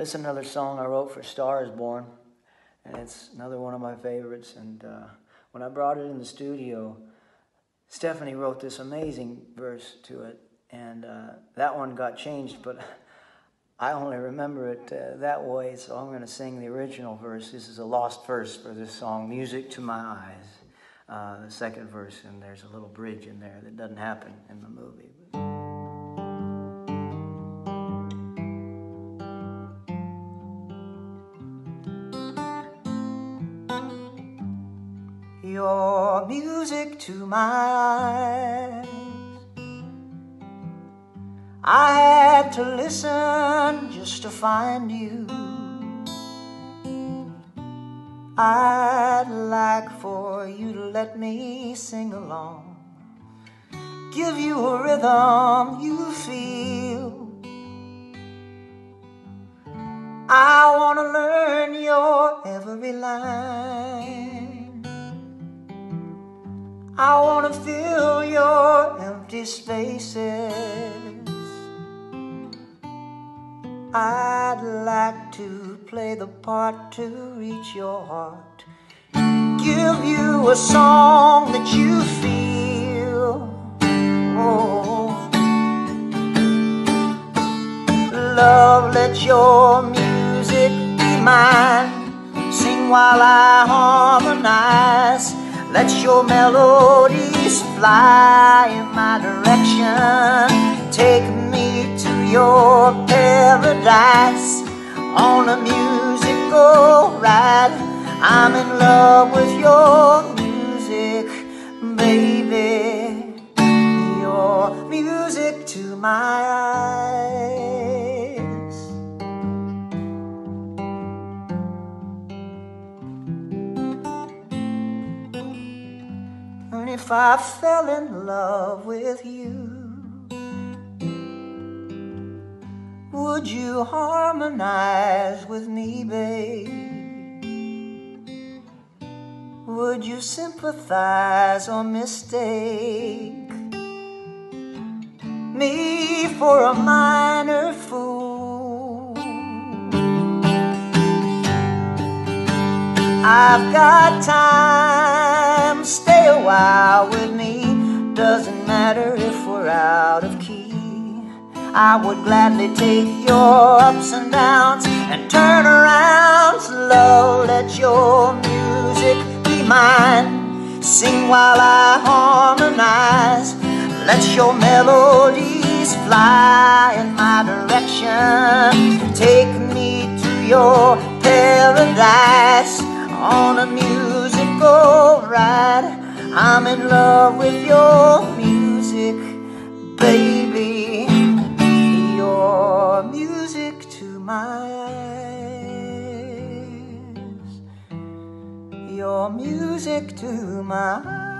This is another song I wrote for Star Is Born, and it's another one of my favorites. And when I brought it in the studio, Stephanie wrote this amazing verse to it, and that one got changed, but I only remember it that way, so I'm going to sing the original verse. This is a lost verse for this song, Music to My Eyes. The second verse, and there's a little bridge in there that doesn't happen in the movie. Your music to my eyes. I had to listen just to find you. I'd like for you to let me sing along, give you a rhythm you feel. I want to learn your every line. I want to fill your empty spaces. I'd like to play the part to reach your heart, give you a song that you feel. Oh, love, let your music be mine. Sing while I harmonize. Let your melodies fly in my direction. Take me to your paradise on a musical ride. I'm in love with your music, baby. Your music to my eyes. And if I fell in love with you, would you harmonize with me, babe? Would you sympathize or mistake me for a minor fool? I've got time, stay a while with me. Doesn't matter if we're out of key. I would gladly take your ups and downs and turn around. Love, let your music be mine. Sing while I harmonize. Let your melodies fly in my direction. Take me to your paradise on a musical ride. I'm in love with your music, baby. Your music to my eyes. Your music to my eyes.